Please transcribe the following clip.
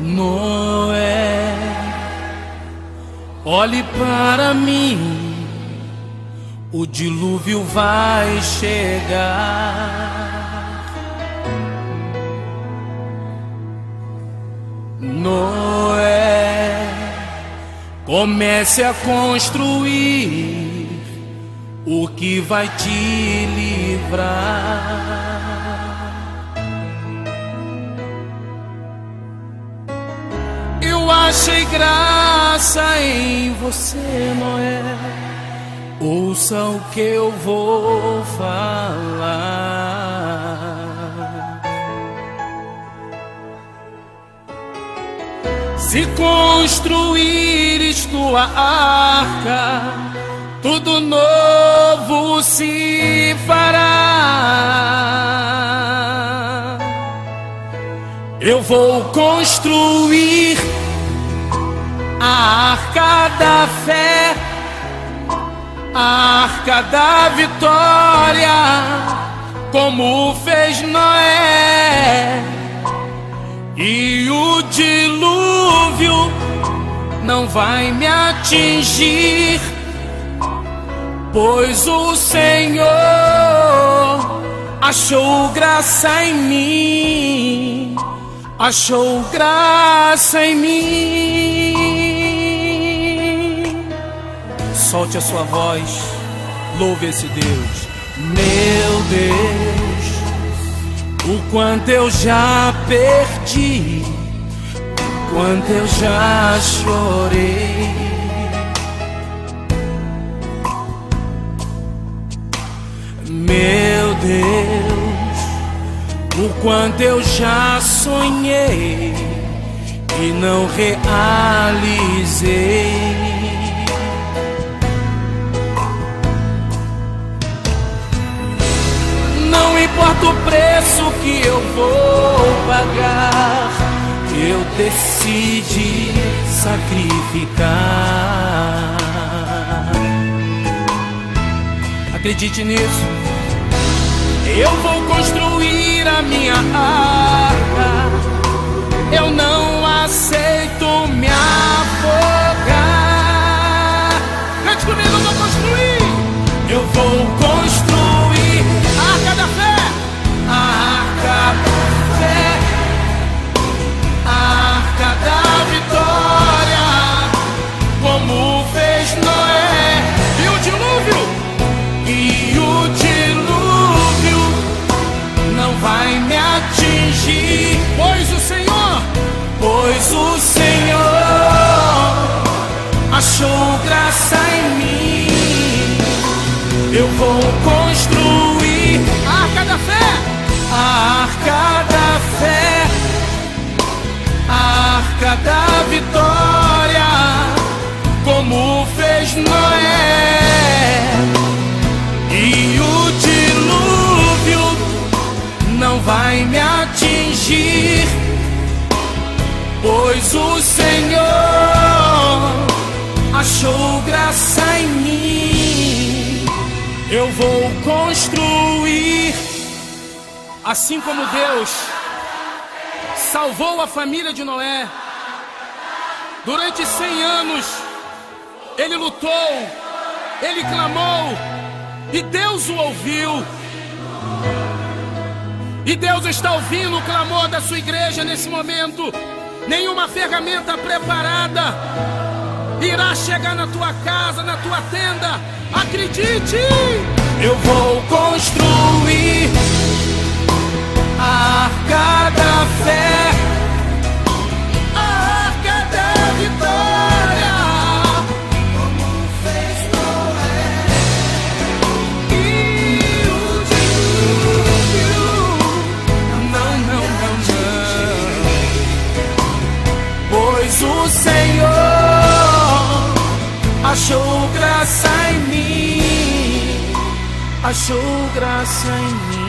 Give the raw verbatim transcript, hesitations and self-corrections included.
Noé, olhe para mim, o dilúvio vai chegar. Noé, comece a construir o que vai te livrar. Eu achei graça em você, Noé. Ouça o que eu vou falar. Se construíres tua arca, tudo novo se fará. Eu vou construir a arca da fé, a arca da vitória, como fez Noé. E o dilúvio não vai me atingir, pois o Senhor achou graça em mim, achou graça em mim. Solte a sua voz, louve esse Deus. Meu Deus, o quanto eu já perdi, o quanto eu já chorei. Meu Deus, o quanto eu já sonhei e não realizei. Não importa o preço que eu vou pagar, eu decidi sacrificar. Acredite nisso. Eu vou construir a minha arca. Eu não aceito me afogar. Cante comigo, eu vou construir. Eu vou construir a arca da fé, a arca da fé, a arca da vitória, como fez Noé. E o dilúvio, e o dilúvio não vai me atingir, pois o Senhor, pois o Senhor achou graça em mim. Eu vou construir a arca da fé, a arca da fé, a arca da vitória, como fez Noé. E o dilúvio não vai me atingir, pois o Senhor achou graça em mim. Eu vou construir, assim como Deus salvou a família de Noé. Durante cem anos ele lutou, ele clamou, e Deus o ouviu. E Deus está ouvindo o clamor da sua igreja nesse momento. Nenhuma ferramenta preparada irá chegar na tua casa, na tua tenda. Acredite! Eu vou construir a arca da fé, a arca da vitória, como fez Noé. E o dilúvio não, não, não, não, pois o Senhor achou graça em mim, achou graça em mim.